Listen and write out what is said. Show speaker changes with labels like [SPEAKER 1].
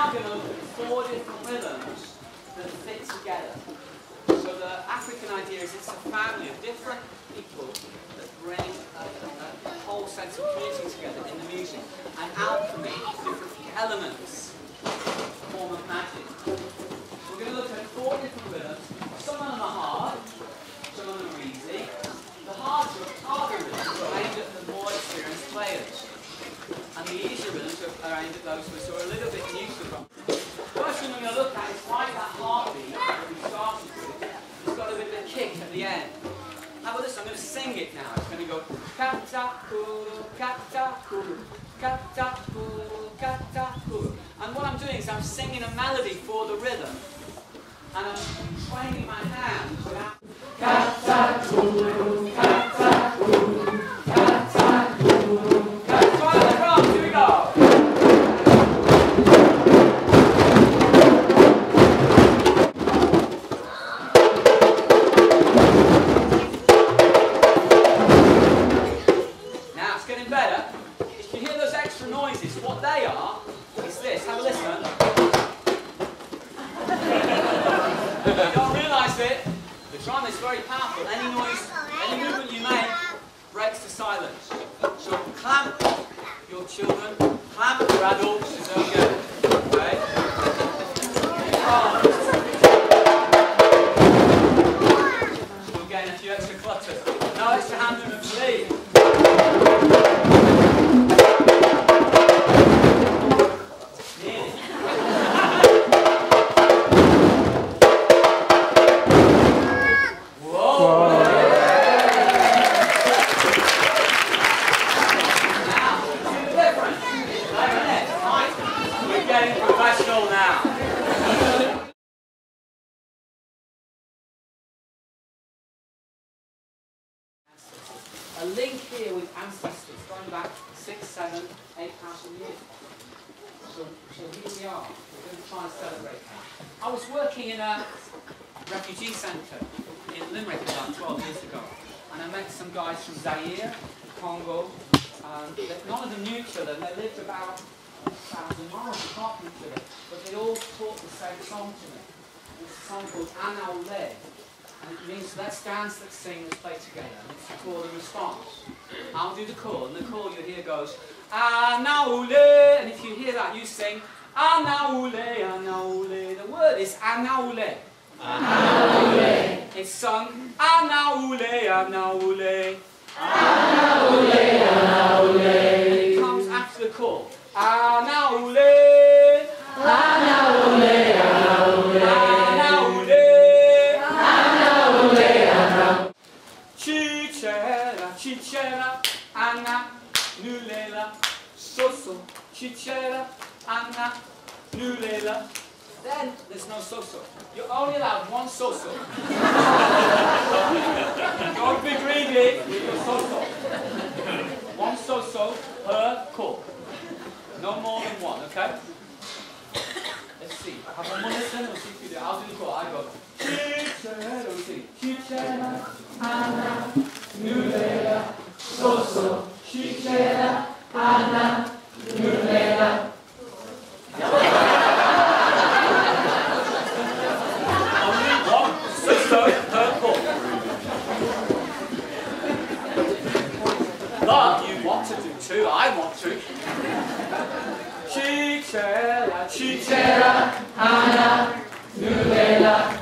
[SPEAKER 1] now going to look at 4 different rhythms that fit together. So the African idea is it's a family of different people that bring a whole sense of community together in the music. And alchemy, different elements, form of magic. We're going to look at 4 different rhythms. Some of them are hard, some of them are easy. The harder rhythms are aimed at the more experienced players. And the easier rhythms are aimed at those who are a little bit new to them. First thing we're going to look at is why that heartbeat that we started with has got a bit of a kick at the end. How about this? I'm going to sing it now. It's going to go kata-kuru, kata-kuru, kata-kuru, kata-kuru. And what I'm doing is I'm singing a melody for the rhythm. And I'm swinging my hands without kata-kuru, kata-kuru, kata-kuru. That's one of the drums. Here we go. Better. If you hear those extra noises, what they are is this. Have a listen. You don't realise it. The drum is very powerful. Any noise, any movement you make breaks the silence. So clamp your children, clamp your adults. Is okay. Okay. We'll gain a few extra clutters. No extra hand movements, please. A link here with ancestors going back 6, 7, 8,000 years. So here we are. We're going to try and celebrate that. I was working in a refugee centre in Limerick about 12 years ago, and I met some guys from Zaire, Congo. None of them knew each other, and they lived about 1,000 miles apart from each other, but they all taught the same song to me. It's a song called Anaule. And it means let's dance, let's sing, let's play together. And it's a call and response. I'll do the call, and the call you hear goes Anaule. And if you hear that, you sing Anaule, Anaule. The word is Anaule. Anaule. It's sung Anaule, Anaule. Anaule, Anaule. And it comes after the call. Anaule. Anaule, Anaule. Anaule. Chichera, chichera, ana, nulela, soso, chichera, ana, nulela. Then there's no soso. You're only allowed one soso. Don't be greedy with your soso. One soso per call. No more than one, okay? Let's see. Have one more listen. We'll see if you do. I'll do the call. I go. Chichera, we'll see. Chichera, ana, nulela, soso. Chichera, ana, nulela. Only one soso per call. But you want to do 2. I want to. Chichera, chichera, ana, nulela.